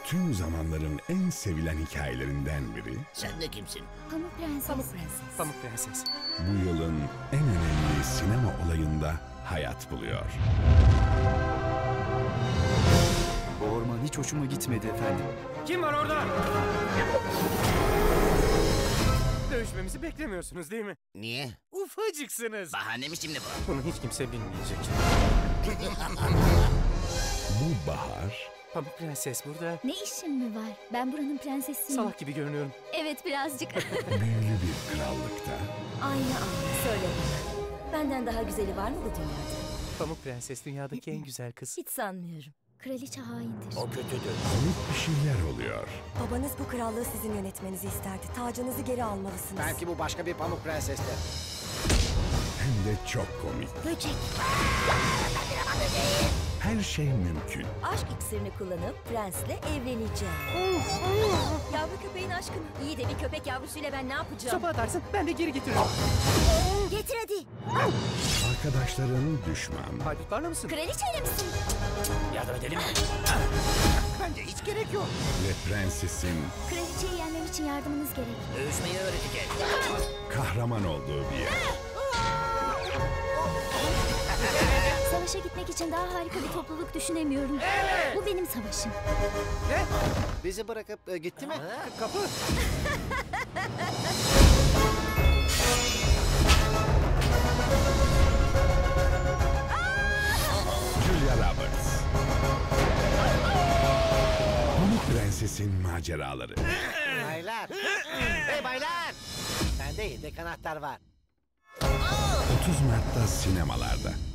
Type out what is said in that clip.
tüm zamanların en sevilen hikayelerinden biri. Sen de kimsin? Pamuk Prenses. Pamuk Prenses. Pamuk Prenses. Bu yılın en önemli sinema olayında hayat buluyor. Bu orman hiç hoşuma gitmedi efendim. Kim var orada? Dövüşmemizi beklemiyorsunuz değil mi? Niye? Ufacıksınız. Bahane mi şimdi bu? Bunu hiç kimse bilmeyecek. Bu bahar Pamuk Prenses burada. Ne işin mi var? Ben buranın prensesiyim. Salak gibi görünüyorum. Evet, birazcık. büyülü bir krallıkta. Aynı söyle. Benden daha güzeli var mı bu dünyada? Pamuk Prenses dünyadaki en güzel kız. Hiç sanmıyorum. Kraliçe haindir. O kötüdür. Komik bir şeyler oluyor. Babanız bu krallığı sizin yönetmenizi isterdi. Tacınızı geri almalısınız. Belki bu başka bir Pamuk Prenses'tir. Hem de çok komik. Böcek. Her şey mümkün. Aşk iksirini kullanıp prensle evleneceğim. Yavru köpeğin aşkını. İyi de bir köpek yavrusuyla ben ne yapacağım? Sopa atarsın, ben de geri getiririm. Getir hadi. Arkadaşların düşman. Haydutlarla mısın? Kraliçeyle misin? Yardım edelim mi? Bence hiç gerek yok. Ve prensesin Kraliçeyi yenmem için yardımınız gerek. Dövüşmeyi öğretecek. kahraman olduğu bir yer. Savaşa gitmek için daha harika bir topluluk düşünemiyorum. Bu benim savaşım. Ne? Bizi bırakıp gitti mi? Kapı. Julia Roberts. Pamuk Prenses'in maceraları. Baylar. Hey baylar. Bende yedek anahtar var. 30 Mart'ta sinemalarda.